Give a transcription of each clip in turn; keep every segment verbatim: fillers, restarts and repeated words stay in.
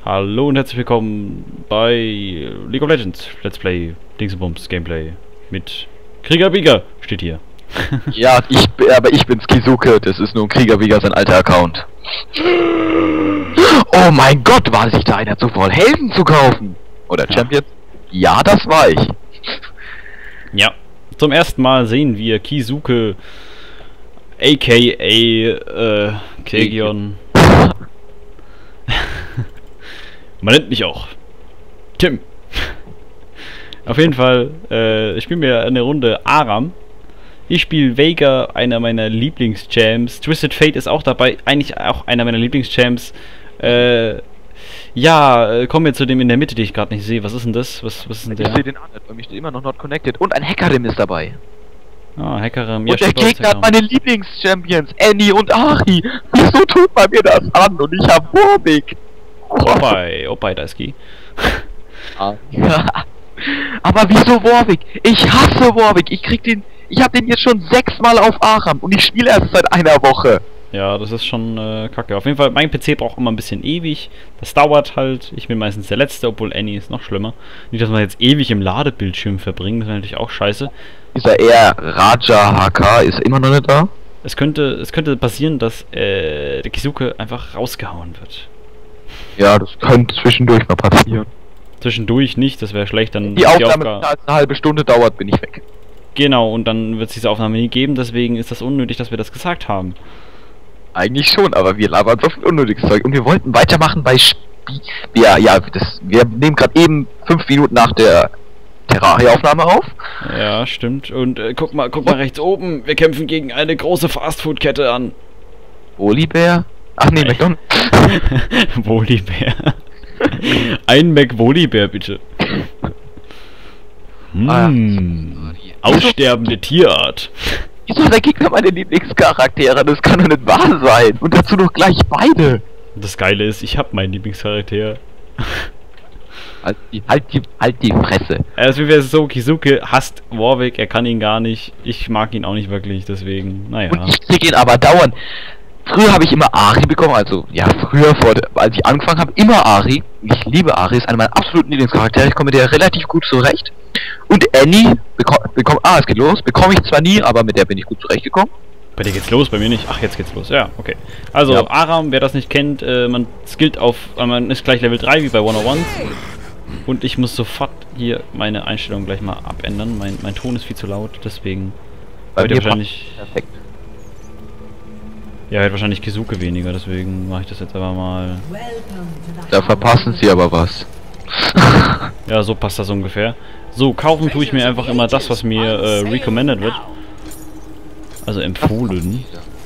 Hallo und herzlich willkommen bei League of Legends Let's Play Dingsbums Gameplay mit Kriegerbieger steht hier. Ja, ich, aber ich bin's Kizuke, das ist nur ein Kriegerbieger, sein alter Account. Oh mein Gott, war sich da einer zu voll, Helden zu kaufen? Oder Ja. Champions? Ja, das war ich. Ja, zum ersten Mal sehen wir Kizuke aka äh, Kegion. Man nennt mich auch Tim. Auf jeden Fall, äh, ich spiele mir eine Runde Aram. Ich spiele Veigar, einer meiner Lieblingschamps. Twisted Fate ist auch dabei, eigentlich auch einer meiner Lieblingschamps. Äh, ja, äh, kommen wir zu dem in der Mitte, den ich gerade nicht sehe. Was ist denn das? Was, was ist denn Ich der? sehe den anderen, bei mir steht immer noch not connected. Und ein Hackerim ist dabei. Ah, Hackerim. Und der Gegner hat meine Lieblingschampions, Annie und Ari. Wieso tut man mir das an? Und ich hab Warwick. Opai, Opai Daisuke. Ja. Aber wieso Warwick? Ich hasse Warwick. Ich krieg den. Ich hab den jetzt schon sechsmal auf Aram und ich spiele erst seit einer Woche. Ja, das ist schon äh, kacke. Auf jeden Fall, mein P C braucht immer ein bisschen ewig. Das dauert halt. Ich bin meistens der Letzte, obwohl Annie ist noch schlimmer. Nicht, dass man jetzt ewig im Ladebildschirm verbringt. Das wäre natürlich auch scheiße. Dieser R Raja H K ist immer noch nicht da. Es könnte, es könnte passieren, dass äh, der Kizuke einfach rausgehauen wird. Ja, das könnte zwischendurch mal passieren. Zwischendurch nicht, das wäre schlecht. Dann Die ist Aufnahme, Aufga- die als eine halbe Stunde dauert, bin ich weg. Genau, und dann wird es diese Aufnahme nie geben. Deswegen ist das unnötig, dass wir das gesagt haben. Eigentlich schon, aber wir labern so viel unnötiges Zeug. Und wir wollten weitermachen bei Spie... Ja, ja, das, wir nehmen gerade eben fünf Minuten nach der Terraria-Aufnahme auf. Ja, stimmt. Und äh, guck mal, guck mal rechts oben. Wir kämpfen gegen eine große Fastfood-Kette an. Olibär? Ach nee, McDonald's. Wolibär. Ein McWolibär, bitte. Hm. Aussterbende Tierart. Wieso ist der Gegner meine Lieblingscharaktere? Das kann doch nicht wahr sein. Und dazu noch gleich beide. Das Geile ist, ich habe meinen Lieblingscharakter. Halt die, halt die, halt die Fresse. Also wie wäre es so, Kizuke hasst Warwick, er kann ihn gar nicht. Ich mag ihn auch nicht wirklich, deswegen, naja. Und ich krieg ihn aber dauernd. Früher habe ich immer Ari bekommen, also ja, früher, vor, de- als ich angefangen habe, immer Ari. Ich liebe Ari, ist einer meiner absoluten Lieblingscharaktere, ich komme mit der relativ gut zurecht. Und Annie, bekomme, bekomm, ah, es geht los, bekomme ich zwar nie, aber mit der bin ich gut zurechtgekommen. Bei dir geht's los, bei mir nicht. Ach, jetzt geht's los. Ja, okay. Also, Ja. Aram, wer das nicht kennt, äh, man skillt auf, äh, man ist gleich Level drei wie bei hunderteins. Und ich muss sofort hier meine Einstellung gleich mal abändern. Mein, mein Ton ist viel zu laut, deswegen Bei hört ihr mir wahrscheinlich, Perfekt. ja, hört wahrscheinlich Kizuke weniger, deswegen mache ich das jetzt aber mal. Da verpassen sie aber was. Ja, so passt das ungefähr. So, kaufen tue ich mir einfach immer das, was mir äh, recommended wird. Also empfohlen.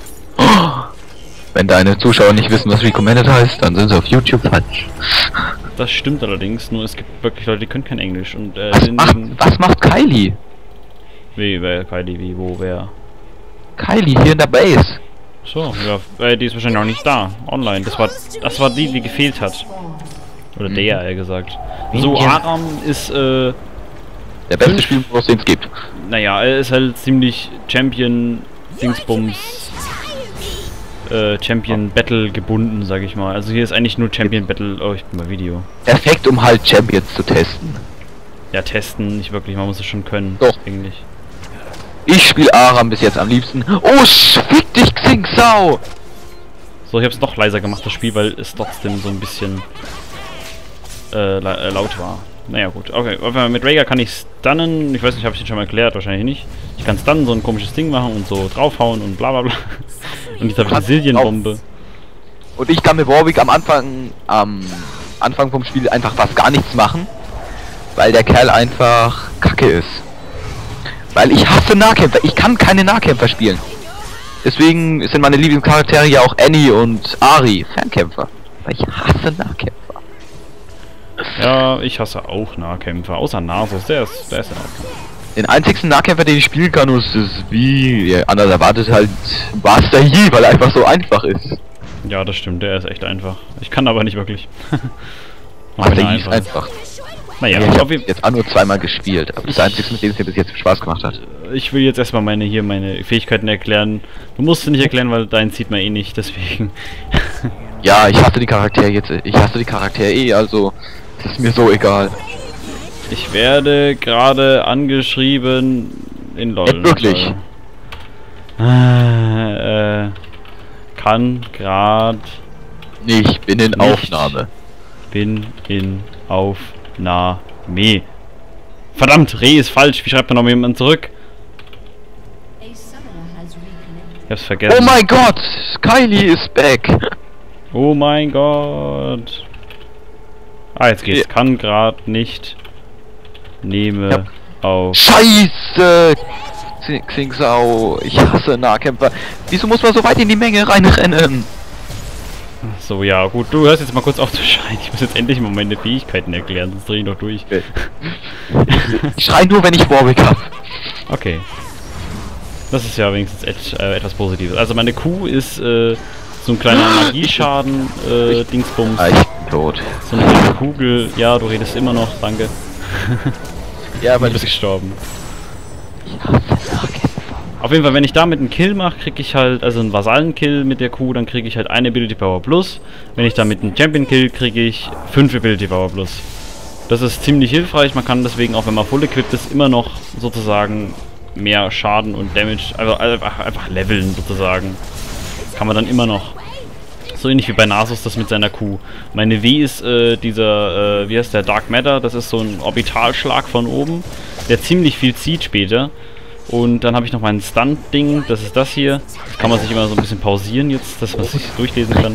Wenn deine Zuschauer nicht wissen, was Recommended heißt, dann sind sie auf YouTube falsch. Das stimmt allerdings, nur es gibt wirklich Leute, die können kein Englisch und äh, Was den- macht, was macht Kylie? Wie, wer, Kylie, wie, wo, wer? Kylie hier in der Base. So, ja, äh, die ist wahrscheinlich noch nicht da, online. Das war, das war die, die gefehlt hat. Oder Mhm. der, eher gesagt. So, Ja. Aram ist, äh, Der beste Spielmodus, den es gibt. naja, er ist halt ziemlich Champion, Dingsbums, äh, Champion Battle gebunden, sag ich mal. Also hier ist eigentlich nur Champion Battle, oh, ich bin mal Video. Perfekt, um halt Champions zu testen. Ja, testen, nicht wirklich, man muss es schon können. Doch. Eigentlich. Ich spiele Aram bis jetzt am liebsten. Oh, fick dich, Xing Sau! So, ich hab's noch leiser gemacht, das Spiel, weil es trotzdem so ein bisschen äh, la äh, laut war. Naja, gut. Okay, auf jeden Fall mit Veigar kann ich stunnen. Ich weiß nicht, habe ich den schon mal erklärt? Wahrscheinlich nicht. Ich kann stunnen, so ein komisches Ding machen und so draufhauen und bla bla bla. Und jetzt habe ich eine Silienbombe. Und ich kann mit Warwick am Anfang, am Anfang vom Spiel einfach fast gar nichts machen. Weil der Kerl einfach kacke ist. Weil ich hasse Nahkämpfer. Ich kann keine Nahkämpfer spielen. Deswegen sind meine Lieblingscharaktere ja auch Annie und Ari Fernkämpfer. Weil ich hasse Nahkämpfer. Ja, ich hasse auch Nahkämpfer. Außer Nasus, der ist, der ist in Ordnung. Den einzigsten Nahkämpfer, den ich spielen kann, ist, ist wie ja, anders erwartet halt Master Yi, weil er einfach so einfach ist. Ja, das stimmt, der ist echt einfach. Ich kann aber nicht wirklich. Mach Master mir Yi ist einfach. Naja, Ja, ich auf habe jeden jetzt auch nur zweimal gespielt, aber das ist der einzige, mit dem es mir bis jetzt Spaß gemacht hat. Ich will jetzt erstmal meine hier meine Fähigkeiten erklären. Du musst sie nicht erklären, weil deinen sieht man eh nicht, deswegen. Ja, ich hasse die Charaktere jetzt. Ich hasse die Charaktere eh, also das ist mir so egal. Ich werde gerade angeschrieben in LOL. Echt wirklich? Äh, äh, kann grad Nee, ich bin in Nicht. Aufnahme. bin in Aufnahme. Verdammt, Re ist falsch. Wie schreibt man noch jemand zurück? Ich hab's vergessen. Oh mein Gott! Kylie ist back! Oh mein Gott. Ah, jetzt geht's. Kann grad nicht. Nehme Ja. auf. Scheiße! Xing- Xingsau, ich hasse Nahkämpfer. Wieso muss man so weit in die Menge reinrennen? So, ja, gut. Du hörst jetzt mal kurz auf zu schreien. Ich muss jetzt endlich mal meine Fähigkeiten erklären, sonst dreh ich noch durch. Ich schrei nur, wenn ich Warwick hab. Okay. Das ist ja wenigstens et äh, etwas Positives. Also meine Kuh ist äh, so ein kleiner Magieschaden äh, Dingsbums. Ah, ich bin tot. So eine kleine Kugel. Ja, du redest immer noch, danke. Ja, Du bist gestorben. Auf jeden Fall, wenn ich damit einen Kill mache, kriege ich halt, also einen Vasallen-Kill mit der Kuh, dann kriege ich halt eine Ability Power plus. Wenn ich damit einen Champion-Kill, kriege ich fünf Ability Power plus. Das ist ziemlich hilfreich, man kann deswegen auch, wenn man voll equipped ist, immer noch sozusagen mehr Schaden und Damage, also einfach, einfach leveln sozusagen. Kann man dann immer noch. So ähnlich wie bei Nasus das mit seiner Kuh. Meine W ist äh, dieser, äh, wie heißt der, Dark Matter, das ist so ein Orbitalschlag von oben, der ziemlich viel zieht später. Und dann habe ich noch mein Stunt-Ding, das ist das hier. Das kann man sich immer so ein bisschen pausieren jetzt, dass man sich durchlesen kann.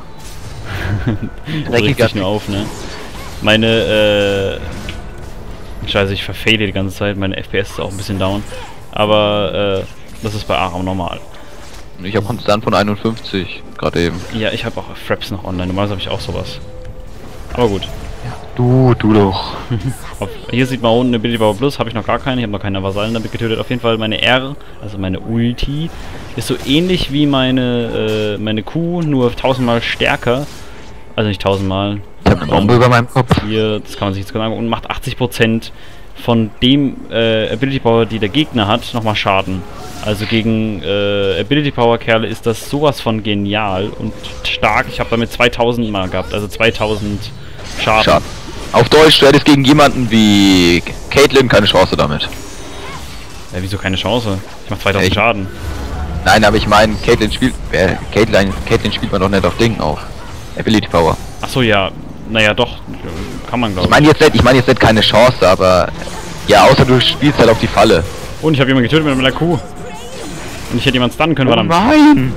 Das regt sich nur auf, ne? Meine, äh... Scheiße, ich verfehle die ganze Zeit, meine F P S ist auch ein bisschen down. Aber, äh, das ist bei Aram normal. Ich habe konstant von einundfünfzig, gerade eben. Ja, ich habe auch Fraps noch online, normalerweise habe ich auch sowas. Aber gut. Du, du doch. Auf, hier sieht man unten eine Ability Power Plus, habe ich noch gar keine, ich habe noch keine Vasallen damit getötet. Auf jeden Fall meine R, also meine Ulti, ist so ähnlich wie meine, äh, meine Q, nur tausendmal stärker. Also nicht tausendmal. Ich habe eine Bombe über meinem Kopf. Hier, das kann man sich jetzt genau angucken, und macht achtzig Prozent von dem äh, Ability Power, die der Gegner hat, nochmal Schaden. Also gegen äh, Ability Power Kerle ist das sowas von genial und stark. Ich habe damit zweitausend mal gehabt, also zweitausend Schaden. Schaden. Auf Deutsch, du hättest gegen jemanden wie Caitlyn keine Chance damit. Ja, wieso keine Chance? Ich mach zweitausend Echt? Schaden. Nein, aber ich meine, Caitlyn spielt... Äh, Caitlyn, Caitlyn spielt man doch nicht auf Ding auf. Ability Power. Achso, ja. Naja, doch. Kann man, glaube Ich ich. meine jetzt nicht, ich meine jetzt nicht keine Chance, aber... Ja, außer du spielst halt auf die Falle. Und ich habe jemanden getötet mit meiner Kuh. Und ich hätte jemanden stunnen können, verdammt. nein!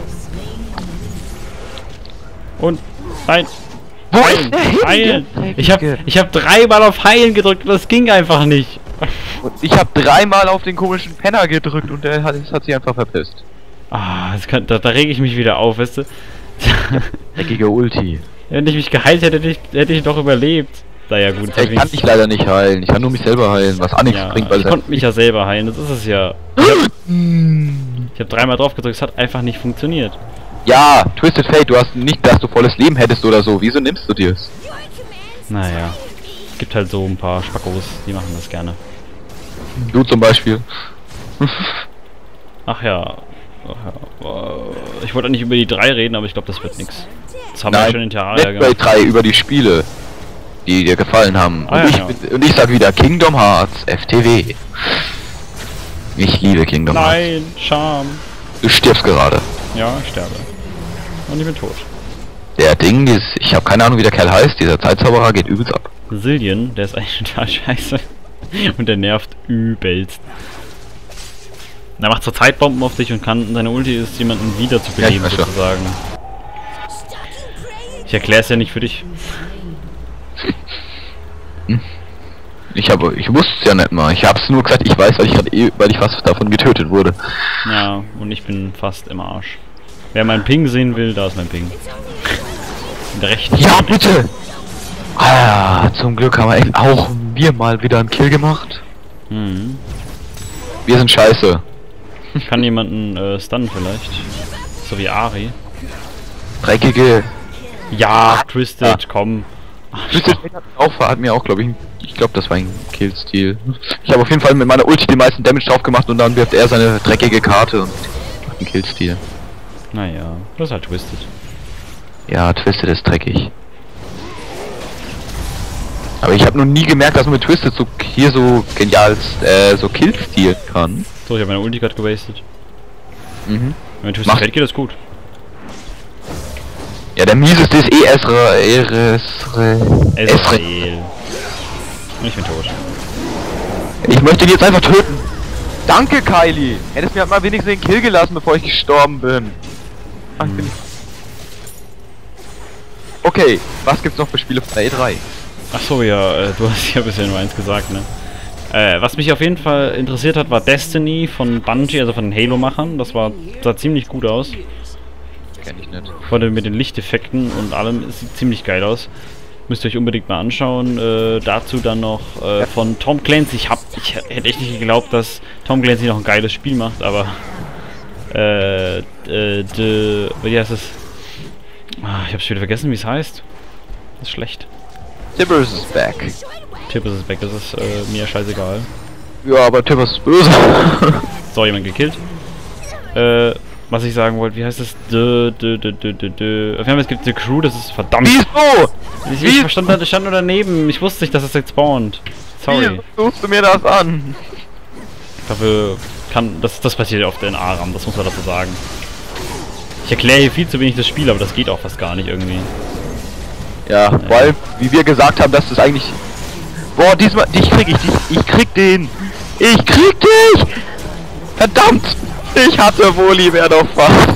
Und... Nein! Wo ist der Heilen! hin? Ich habe ich hab dreimal auf Heilen gedrückt und das ging einfach nicht. Und ich habe dreimal auf den komischen Penner gedrückt und der hat, hat sich einfach verpisst. Ah, das kann, da, da rege ich mich wieder auf, weißt du? Dreckige Ulti. Wenn ich mich geheilt hätte, hätte ich, hätte ich doch überlebt. Naja, gut. jetzt hab Ich kann dich leider nicht heilen. Ich kann nur mich selber heilen, was auch nichts ja, bringt, weil ich konnte mich ja selber heilen, das ist es ja. Ich habe hab dreimal drauf gedrückt, es hat einfach nicht funktioniert. Ja, Twisted Fate, du hast nicht, dass du volles Leben hättest oder so. Wieso nimmst du dir's? Naja. Es gibt halt so ein paar Spackos, die machen das gerne. Du zum Beispiel. Ach ja. Ach ja. Ich wollte eigentlich über die drei reden, aber ich glaube, das wird nichts. Das haben wir Nein, schon in Terraria Netplay gemacht. drei über die Spiele, die dir gefallen haben. Ah, und, ja, ich, ja. bin- und ich sag wieder Kingdom Hearts F T W. Ich liebe Kingdom Hearts. Nein, Charme. Du stirbst gerade. Ja, ich sterbe. Und ich bin tot. Der Ding ist, ich habe keine Ahnung, wie der Kerl heißt. Dieser Zeitzauberer geht übelst ab. Zillion, der ist eigentlich total scheiße. Und der nervt übelst. Er macht zur Zeitbomben auf dich und kann, seine Ulti ist, jemanden wieder zu Ja, ich beleben, weiß schon. sozusagen. Ich erkläre es ja nicht für dich. Ich habe, ich wusste es ja nicht mal. Ich hab's nur gesagt, ich weiß, weil ich gerade eh, weil ich fast davon getötet wurde. Ja, und ich bin fast im Arsch. Wer meinen Ping sehen will, da ist mein Ping. In der rechten. Ja, bitte! Ah, zum Glück haben wir echt auch wir mal wieder einen Kill gemacht. Mhm. Wir sind scheiße. Ich kann jemanden äh, stunnen vielleicht. So wie Ari. Dreckige. Ja, Twisted, Ja. komm. Ach, Twisted Fate hat, auch, hat mir auch, glaube ich, ich glaube, das war ein Killstil. Ich habe auf jeden Fall mit meiner Ulti den meisten Damage drauf gemacht und dann wirft er seine dreckige Karte und macht einen Killstil. naja, das ist halt Twisted. Ja, Twisted ist dreckig. Aber ich habe noch nie gemerkt, dass man mit Twisted so hier so genial äh, so Kills stealen kann. So, ich habe meine Ulti gerade gewastet. Mhm. Wenn Twisted fällt, geht das gut. Ja, der mieseste ist eh Esra... Esra... Ezreal. Und ich bin tot. Ich möchte ihn jetzt einfach töten. Danke, Kylie. Hättest mir halt mal wenigstens den Kill gelassen, bevor ich gestorben bin. Ach, bin ich... Okay, was gibt's noch für Spiele von der E drei? Ach so, ja, äh, du hast ja bisher nur eins gesagt, ne? Äh, was mich auf jeden Fall interessiert hat, war Destiny von Bungie, also von den Halo-Machern. Das war, sah ziemlich gut aus. Kenn ich nicht. Vor allem mit den Lichteffekten und allem, es sieht ziemlich geil aus. Müsst ihr euch unbedingt mal anschauen. Äh, dazu dann noch äh, ja. von Tom Clancy. Ich hab, ich hätte echt nicht geglaubt, dass Tom Clancy noch ein geiles Spiel macht, aber äh, äh, de, wie heißt es? Ah, ich hab's wieder vergessen, wie es heißt. Das ist schlecht. Tibbers is back. Tibbers is back, das ist äh, mir scheißegal. Ja, aber Tibbers ist böse. So, jemand gekillt. Äh, was ich sagen wollte, wie heißt das? Dö, dö, dö, dö, dö, dö. Auf jeden Fall, es gibt The Crew, das ist verdammt. Wieso? Ich, ich verstand, ich stand nur daneben. Ich wusste nicht, dass es jetzt spawnt. Sorry. Wie tust du mir das an? Dafür kann. Das, das passiert oft in Aram, das muss man dazu sagen. Ich erkläre hier viel zu wenig das Spiel, aber das geht auch fast gar nicht irgendwie. Ja, ja. weil, wie wir gesagt haben, dass das eigentlich... Boah, diesmal... Dich krieg ich, dich, ich krieg den! Ich krieg dich! Verdammt! Ich hatte Woli, wer doch fast.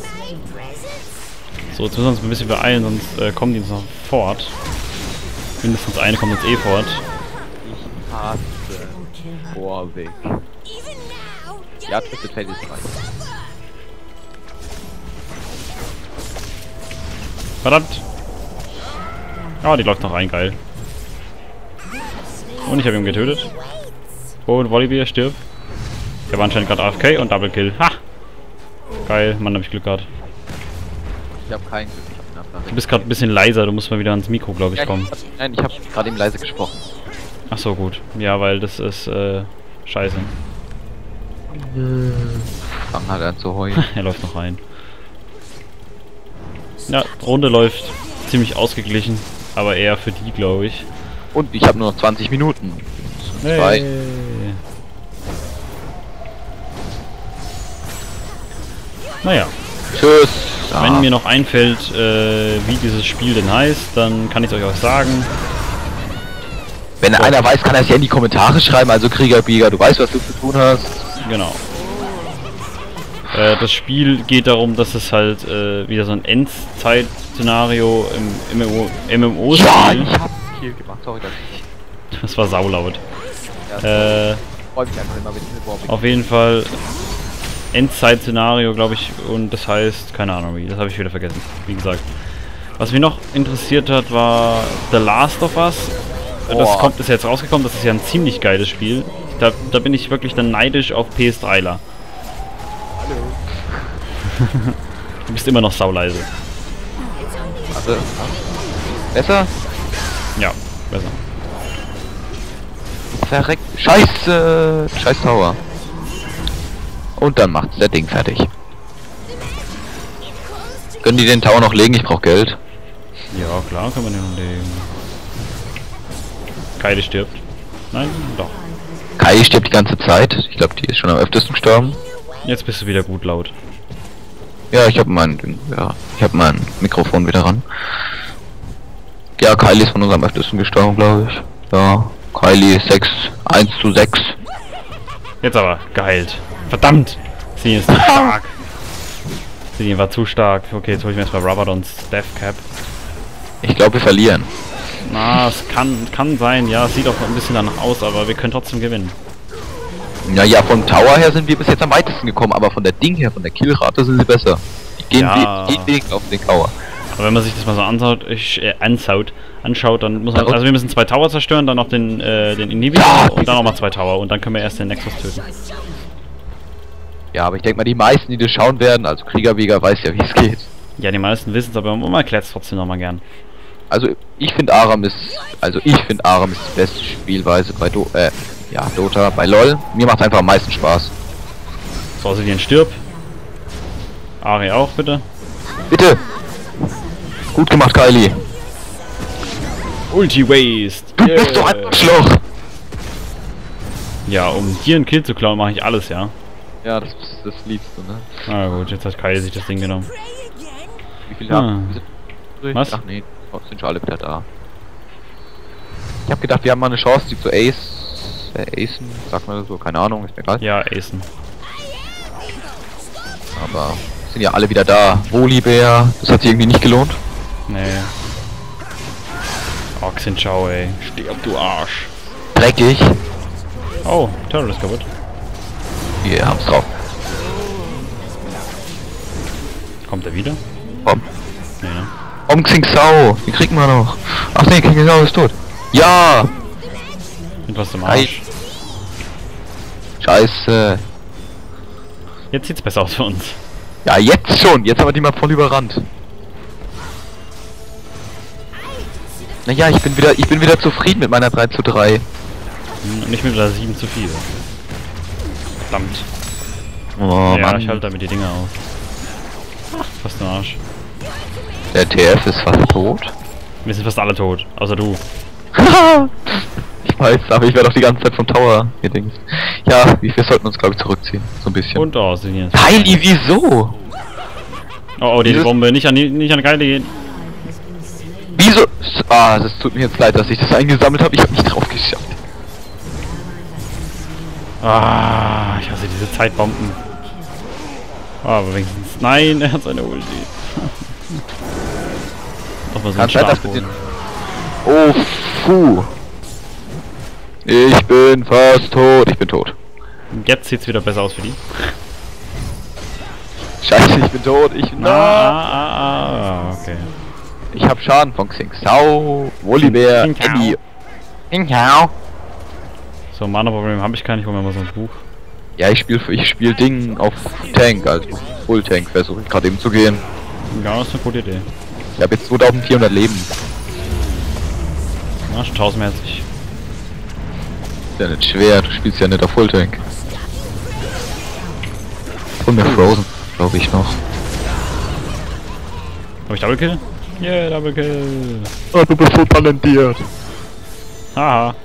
So, jetzt müssen wir uns ein bisschen beeilen, sonst äh, kommen die uns noch fort. Mindestens eine kommt jetzt eh fort. Ich hasse Warwick. Ja, Twisted Fate ist rein. Verdammt! Ah, die läuft noch rein, geil. Und ich habe ihn getötet. Und Volibear stirbt. Der war anscheinend gerade A F K und Double Kill. Ha! Geil, Mann, hab ich Glück gehabt. Ich hab kein Glück, ich hab Nachricht. Du bist gerade ein bisschen leiser, du musst mal wieder ans Mikro, glaube ich, ja, kommen. Ich, nein, ich habe gerade eben leise gesprochen. Ach so, gut. Ja, weil das ist, äh, scheiße. Fang halt an zu heulen. Er läuft noch rein. Ja, Runde läuft ziemlich ausgeglichen, aber eher für die, glaube ich. Und ich habe nur noch zwanzig Minuten. Hey. Zwei. Naja. Tschüss. Wenn ah. mir noch einfällt, äh, wie dieses Spiel denn heißt, dann kann ich es euch auch sagen. Wenn so. einer weiß, kann er es ja in die Kommentare schreiben, also Kriegerbieger, du weißt, was du zu tun hast. Genau. Äh, das Spiel geht darum, dass es halt äh, wieder so ein Endzeit-Szenario im M M O M M O Spiel. Ja, ich hab viel gemacht, sorry, dass ich... Das war saulaut. Ja, äh, freu mich einfach immer, wenn ich mit Warwick. Auf jeden Fall Endzeit-Szenario, glaube ich, und das heißt, keine Ahnung wie, das habe ich wieder vergessen, wie gesagt. Was mich noch interessiert hat, war The Last of Us. Das Boah. kommt, ist jetzt rausgekommen, das ist ja ein ziemlich geiles Spiel. Da, da bin ich wirklich dann neidisch auf P S drei ler. Du bist immer noch sauleise. Warte. Besser? Ja, besser. Verreckt. Scheiße! Scheiß Tower. Und dann macht's der Ding fertig. Können die den Tower noch legen? Ich brauch Geld. Ja, klar, kann man den noch legen. Kylie stirbt. Nein, doch. Kylie stirbt die ganze Zeit. Ich glaube, die ist schon am öftesten gestorben. Jetzt bist du wieder gut laut. Ja, ich habe mein, ja, ich habe mein Mikrofon wieder ran. Ja, Kylie ist von uns am öftesten gestorben, glaube ich. Ja, Kylie sechs, eins zu sechs. Jetzt aber, geheilt. Verdammt! Sie ist zu stark. Sie war zu stark. Okay, jetzt hol ich mir erstmal Rabadons Death Cap. Ich glaube, wir verlieren. Na, es kann, kann sein, ja, es sieht auch ein bisschen danach aus, aber wir können trotzdem gewinnen. Ja, ja, vom Tower her sind wir bis jetzt am weitesten gekommen, aber von der Ding her, von der Killrate sind sie besser. Die gehen Ja. we Weg auf den Tower. Aber wenn man sich das mal so anschaut, ich, äh, anschaut, anschaut, dann muss man, also wir müssen zwei Tower zerstören, dann noch den, äh, den Inhibitor Ja, und dann nochmal zwei Tower und dann können wir erst den Nexus töten. Ja, aber ich denke mal, die meisten, die das schauen werden, also Kriegerweger weiß ja, wie es geht. Ja, die meisten wissen es, aber man erklärt es trotzdem nochmal gern. Also ich finde Aram ist, also ich finde Aram ist die beste Spielweise bei Do äh, ja, Dota, bei LOL. Mir macht einfach am meisten Spaß. So, Silien stirb. Ari auch, bitte. Bitte! Gut gemacht, Kylie. Ulti Waste. Du bist doch ein Arschloch. Ja, um dir einen Kill zu klauen, mache ich alles, ja. Ja, das ist das Liebste, ne? Na gut, jetzt hat Kai sich das Ding genommen. Wie viel Ah. haben wir? Was? Ach nee, sind schon alle wieder da. Ich hab gedacht, wir haben mal eine Chance, die zu Ace... Äh, Acen, sagt man das so, keine Ahnung, ist mir egal. Ja, Acen. Aber sind ja alle wieder da. Volibear, das hat sich irgendwie nicht gelohnt. Nee. Oxenschau, ey. Stirb, du Arsch. Dreckig. Oh, Turtle ist kaputt. Wir haben's drauf. Kommt er wieder? Komm. Nee, ne? Om Xing Sao, den kriegen wir noch. Ach nee, Xing Sao ist tot. Ja! Etwas zum Arsch. Scheiße. Jetzt sieht's besser aus für uns. Ja, jetzt schon. Jetzt haben wir die mal voll überrannt. Naja, ich bin wieder, ich bin wieder zufrieden mit meiner drei zu drei. Und nicht mit der sieben zu viel. Verdammt. Oh, ja, Mann. ich halte damit die Dinger aus. Ach, fast ein Arsch. Der T F ist fast tot. Wir sind fast alle tot, außer du. Ich weiß, aber ich werde auch die ganze Zeit vom Tower gedingst. Ja, wir sollten uns, glaube ich, zurückziehen. So ein bisschen. Und oh, sind hier. Kylie, wieso? Oh, oh, die Dieses- Bombe. Nicht an die, nicht an Geile gehen. Wieso? Ah, das tut mir jetzt leid, dass ich das eingesammelt habe. Ich habe nicht drauf geschafft. Ah, ich hasse diese Zeitbomben. Oh, aber wenigstens. Nein, er hat seine Ulti. Doch mal so ein Kann sein, dass wir Stabboden. Oh, puh. Ich bin fast tot. Ich bin tot. Jetzt sieht's wieder besser aus für die. Scheiße, ich bin tot. Ich Ah, ah, ah, ah, okay. Ich hab Schaden von Xing Sao, Volibear, Xing Sao. Eddie. Xing Sao. So, Mana-Problem habe ich gar nicht. Hol mir mal so ein Buch. Ja, ich spiel ich spiel Ding auf Tank, also Full Tank versuche ich gerade eben zu gehen. Ja, das ist eine gute Idee. Ich habe jetzt zweitausendvierhundert Leben. Na, schon tausendvierzig. Ist ja nicht schwer, du spielst ja nicht auf Full Tank. Und mir Frozen, glaube ich noch. Habe ich Double Kill? Yeah, Double Kill. Oh, du bist so talentiert. Haha.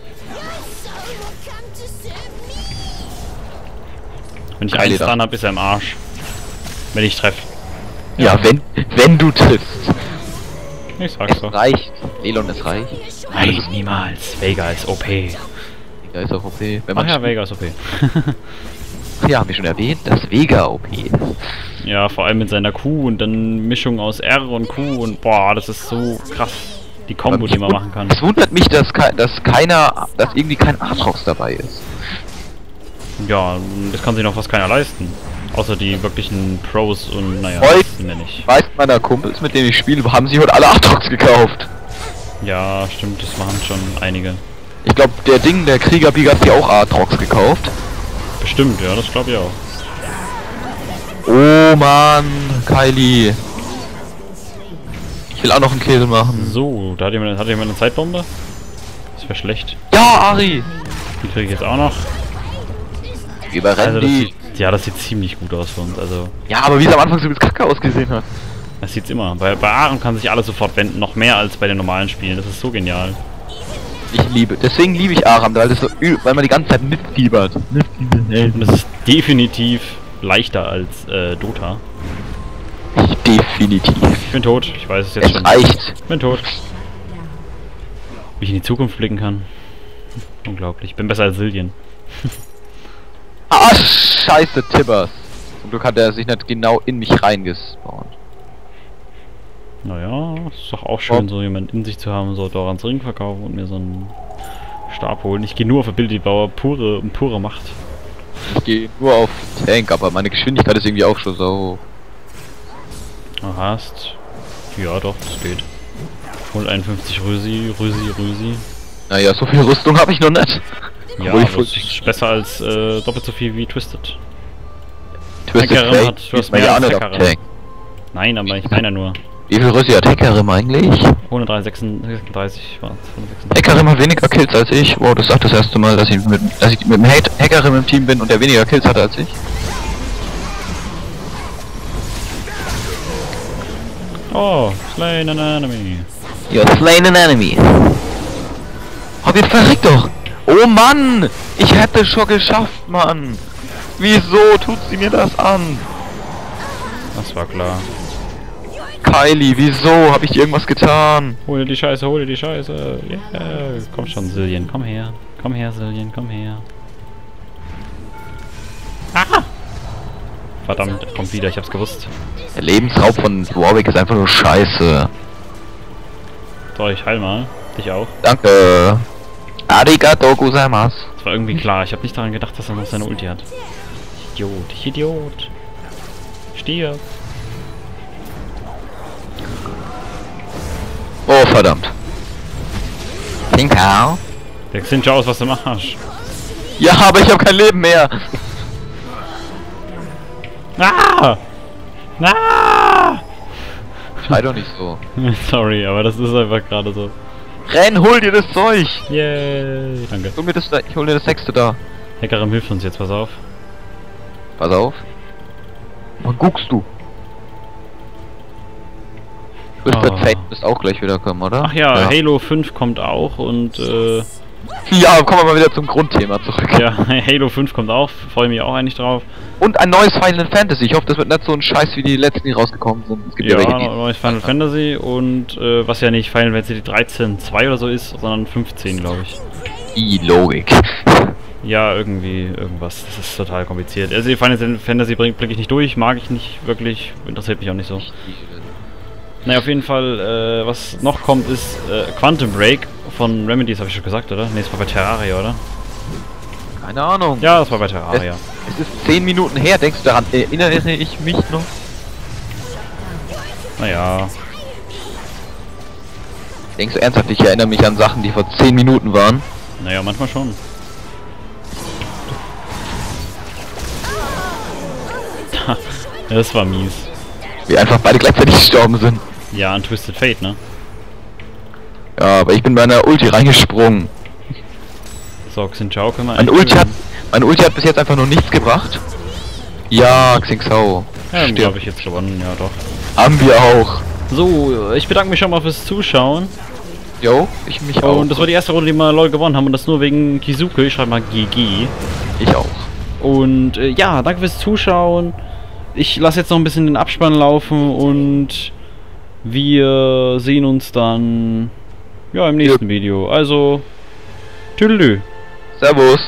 Wenn ich Geile eins da. dran habe, ist er im Arsch. Wenn ich treffe. Ja, wenn wenn du triffst. Ich sag's Es doch. reicht. Elon, es reicht. Nein, niemals. Vega ist O P. Ja, ist auch O P. Wenn Ach man ja, Vega ist O P. ja, haben wir schon erwähnt, dass Vega O P ist. Ja, vor allem mit seiner Q und dann Mischung aus R und Q und boah, das ist so krass. Die Kombo, die man machen kann. Es wundert mich, dass, kei- dass keiner, dass irgendwie kein Aatrox dabei ist. Ja, das kann sich noch fast keiner leisten. Außer die wirklichen Pros und naja, Heute- das sind wir nicht. Meist meiner Kumpels, mit denen ich spiele, haben sie heute alle Aatrox gekauft. Ja, stimmt, das machen schon einige. Ich glaube, der Ding, der Kriegerbieger hat sich auch Aatrox gekauft. Bestimmt, ja, das glaube ich auch. Oh Mann, Kylie. Ich will auch noch einen Kill machen. So, da hat jemand, hat jemand eine Zeitbombe? Das wäre schlecht. Ja, Ari! Die kriege ich jetzt auch noch. Überrennen Also das die. sieht, ja, das sieht ziemlich gut aus für uns. Also, Ja, aber wie es am Anfang so mit Kacke ausgesehen hat. das sieht's immer. Bei, bei Aaron kann sich alles sofort wenden, noch mehr als bei den normalen Spielen. Das ist so genial. Ich liebe. Deswegen liebe ich Aram, weil das so ü- weil man die ganze Zeit mitfiebert. Und es ist definitiv leichter als äh, Dota. Definitiv. Ich bin tot, ich weiß es jetzt Es schon. reicht. Ich bin tot. Wie ich in die Zukunft blicken kann. Unglaublich. Ich bin besser als Sildian. Ah, scheiße, Tibbers. Zum Glück hat er sich nicht genau in mich reingespawnt. Naja, ist doch auch schön, Oh. so jemand in sich zu haben, so Dorans Ring verkaufen und mir so einen Stab holen. Ich gehe nur auf Ability Bauer, pure, pure Macht. Ich gehe nur auf Tank, aber meine Geschwindigkeit ist irgendwie auch schon so. Du hast. Ja, doch, das geht. hunderteinundfünfzig Rösi, Rösi, Rösi. Naja, so viel Rüstung habe ich noch nicht. Ja, Obwohl ich aber voll- es ist besser als äh, doppelt so viel wie Twisted. Twisted Hackerin Fate hat- du hast ist mir mehr ja als nicht auf Hackerin. Tank. Nein, aber ich meine nur. Wie viel Rüstung hat Hackerim eigentlich? hundertsechsunddreißig war es. Hackerim hat weniger Kills als ich. Wow, das sagt das erste Mal, dass ich mit, dass ich mit dem Hate- Hackerim im Team bin und der weniger Kills hatte als ich. Oh, slain an enemy. You're slain an enemy. Oh, jetzt verreckt doch. Oh Mann, ich hätte schon geschafft, Mann. Wieso tut sie mir das an? Das war klar. Kylie, wieso? Habe ich dir irgendwas getan? Hol dir die Scheiße, hol dir die Scheiße. Yeah. Komm schon, Silien, komm her. Komm her, Silien, komm her. Ah! Verdammt, er kommt wieder, ich hab's gewusst. Der Lebensraub von Warwick ist einfach nur scheiße. So, ich heil mal. Dich auch. Danke. Arigato gozaimasu. Das war irgendwie klar, ich habe nicht daran gedacht, dass er noch seine Ulti hat. Idiot, ich Idiot. Stirb. Oh, verdammt. Pinkau. Der Xincha aus, was du machst. Ja, aber ich habe kein Leben mehr. Ah! Ah! Schrei doch nicht so. Sorry, aber das ist einfach gerade so. Renn, hol dir das Zeug. Yay, danke. Hol mir das, ich hol dir das sechste da. Hackerin hilft uns jetzt, pass auf. Pass auf. Was guckst du? Twisted Oh. Fate müsste auch gleich wieder kommen, oder? Ach ja, ja, Halo fünf kommt auch und äh, ja, kommen wir mal wieder zum Grundthema zurück. ja, Halo fünf kommt auch, freue mich auch eigentlich drauf. Und ein neues Final Fantasy. Ich hoffe, das wird nicht so ein Scheiß wie die letzten, die rausgekommen sind. Es gibt Ja, ja, welche, die neues Final Fantasy und äh, was ja nicht Final Fantasy dreizehn Punkt zwei oder so ist, sondern fünfzehn, glaube ich. die Logik. Ja, irgendwie irgendwas. Das ist total kompliziert. Also Final Fantasy bringt blicke ich nicht durch, mag ich nicht wirklich, interessiert mich auch nicht so. Naja, auf jeden Fall, äh, was noch kommt, ist äh, Quantum Break von Remedies, habe ich schon gesagt, oder? Ne, es war bei Terraria, oder? Keine Ahnung. Ja, das war bei Terraria. Es, es ist zehn Minuten her, denkst du daran? Erinnere ich mich noch? Naja. Denkst du ernsthaft, ich erinnere mich an Sachen, die vor zehn Minuten waren? Naja, manchmal schon. Das war mies. Wir einfach beide gleichzeitig gestorben sind. Ja, an Twisted Fate, ne? Ja, aber ich bin bei einer Ulti reingesprungen. So, Xinchao können wir Mein Ulti hat, mein Ulti hat bis jetzt einfach nur nichts gebracht. Ja, Xingzhou. Ja, dann Stirb. habe ich jetzt gewonnen, ja doch. Haben wir auch. So, ich bedanke mich schon mal fürs Zuschauen. Jo, ich mich auch. Und das war die erste Runde, die mal Leute gewonnen haben. Und das nur wegen Kizuke. Ich schreibe mal G G. Ich auch. Und äh, ja, danke fürs Zuschauen. Ich lasse jetzt noch ein bisschen den Abspann laufen und wir sehen uns dann ja im nächsten ja. Video. Also, tüdelü. Servus.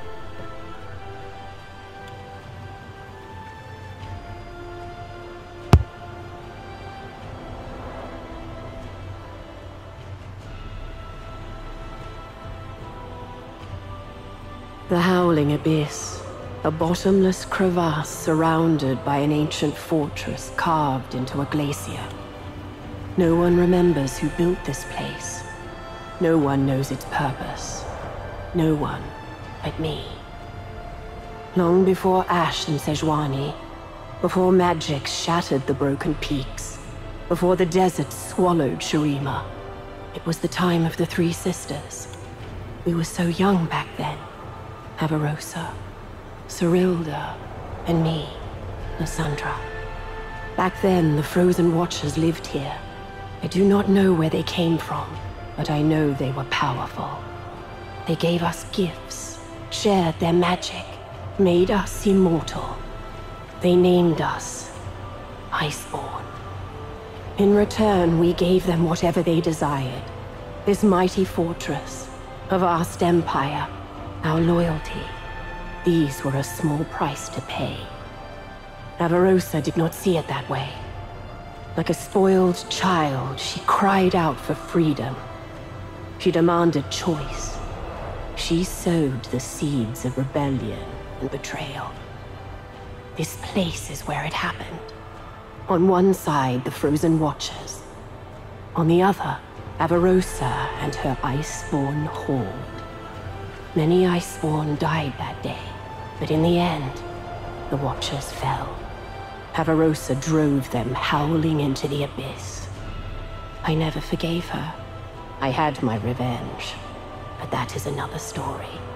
The Howling Abyss, a bottomless crevasse surrounded by an ancient fortress carved into a glacier. No one remembers who built this place. No one knows its purpose. No one but me. Long before Ash and Sejuani, before magic shattered the broken peaks, before the desert swallowed Shurima, it was the time of the Three Sisters. We were so young back then. Avarosa, Cyrilda, and me, Lysandra. Back then, the Frozen Watchers lived here. I do not know where they came from, but I know they were powerful. They gave us gifts, shared their magic, made us immortal. They named us Iceborn. In return, we gave them whatever they desired. This mighty fortress, a vast empire, our loyalty. These were a small price to pay. Avarosa did not see it that way. Like a spoiled child, she cried out for freedom. She demanded choice. She sowed the seeds of rebellion and betrayal. This place is where it happened. On one side, the Frozen Watchers. On the other, Avarosa and her Iceborn horde. Many Iceborn died that day, but in the end, the Watchers fell. Avarosa drove them howling into the abyss. I never forgave her. I had my revenge, but that is another story.